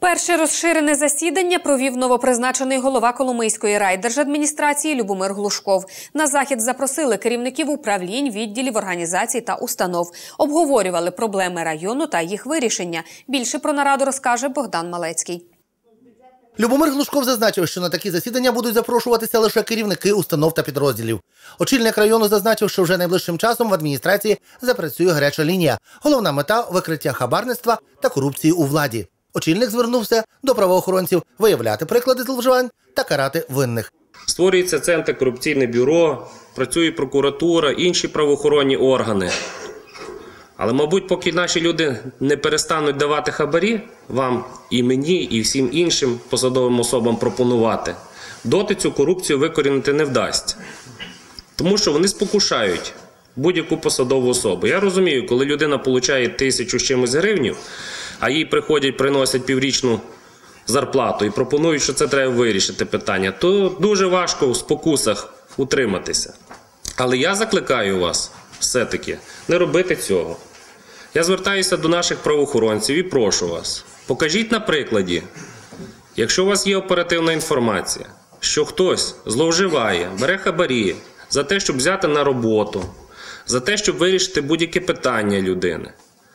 Перше розширене засідання провів новопризначений голова Коломийської райдержадміністрації Любомир Глушков. На захід запросили керівників управлінь, відділів, організацій та установ. Обговорювали проблеми району та їх вирішення. Більше про нараду розкаже Богдан Малецький. Любомир Глушков зазначив, що на такі засідання будуть запрошуватися лише керівники установ та підрозділів. Очільник району зазначив, що вже найближчим часом в адміністрації запрацює гаряча лінія. Головна мета – викриття хабарництва та корупції у владі. Очільник звернувся до правоохоронців виявляти приклади зловживань та карати винних. Створюється Центр антикорупційне бюро, працює прокуратура, інші правоохоронні органи. Але, мабуть, поки наші люди не перестануть давати хабарі, вам і мені, і всім іншим посадовим особам пропонувати, доти цю корупцію викорінити не вдасться. Тому що вони спокушають будь-яку посадову особу. Я розумію, коли людина отримує 1000 з чимось гривнів, а їй приходять, приносять піврічну зарплату і пропонують, що це треба вирішити питання, то дуже важко в спокусах утриматися. Але я закликаю вас все-таки не робити цього. Я звертаюся до наших правоохоронців і прошу вас, покажіть на прикладі, якщо у вас є оперативна інформація, що хтось зловживає, бере хабарі за те, щоб взяти на роботу, за те, щоб вирішити будь-яке питання людини.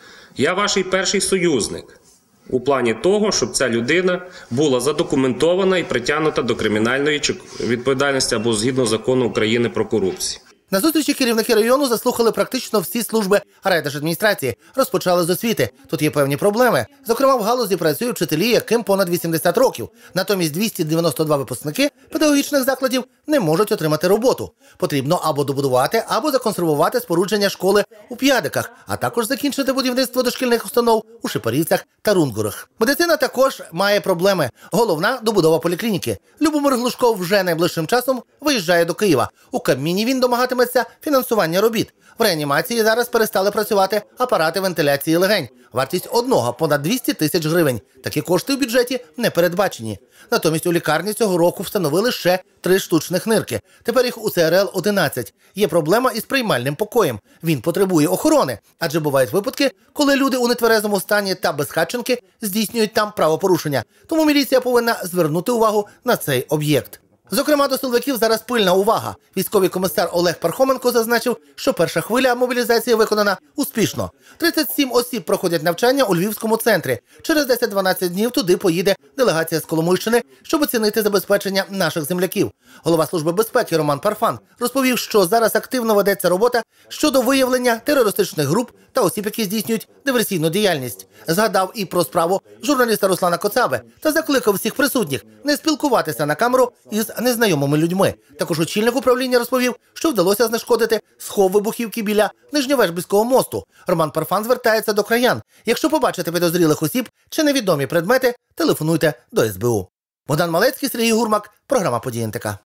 Я ваш перший союзник у плані того, щоб ця людина була задокументована і притягнута до кримінальної відповідальності або згідно закону України про корупцію. На зустрічі керівники району заслухали практично всі служби райдержадміністрації. Розпочали з освіти. Тут є певні проблеми. Зокрема, в галузі працюють вчителі, яким понад 80 років. Натомість 292 випускники педагогічних закладів не можуть отримати роботу. Потрібно або добудувати, або законсервувати спорудження школи у П'ядиках, а також закінчити будівництво дошкільних установ у Шепарівцях та Рунгурах. Медицина також має проблеми. Головна – добудова поліклініки. Любомир Глушков вже найближчим часом виїжджає до Києва. У Кабміні він домагатиметься фінансування робіт. В реанімації зараз перестали працювати апарати вентиляції легень. Вартість одного – понад 200 тисяч гривень. Такі кошти в бюджеті не передбачені. Натомість у лікарні цього року встановили ще 3 штучних нирки. Тепер їх у ЦРЛ-11. Є проблема із приймальним покоєм. Він потребує охорони. Адже бувають випадки, коли люди у нетверезому стані та безхатченки здійснюють там правопорушення. Тому міліція повинна звернути увагу на цей об'єкт. Зокрема, до силовиків зараз пильна увага. Військовий комісар Олег Пархоменко зазначив, що перша хвиля мобілізації виконана успішно. 37 осіб проходять навчання у Львівському центрі. Через 10-12 днів туди поїде делегація з Коломийщини, щоб оцінити забезпечення наших земляків. Голова Служби безпеки Роман Парфан розповів, що зараз активно ведеться робота щодо виявлення терористичних груп та осіб, які здійснюють диверсійну діяльність. Згадав і про справу журналіста Руслана Коцаби та закликав всіх присутніх не спілкуватися на камеру із незнайомими людьми. Також очільник управління розповів, що вдалося знешкодити схов вибухівки біля Нижньовежбіського мосту. Роман Парфан звертається до краян. Якщо побачите підозрілих осіб чи невідомі предмети, телефонуйте до СБУ. Богдан Малецький, Сергій Гурмак, програма «Події НТК».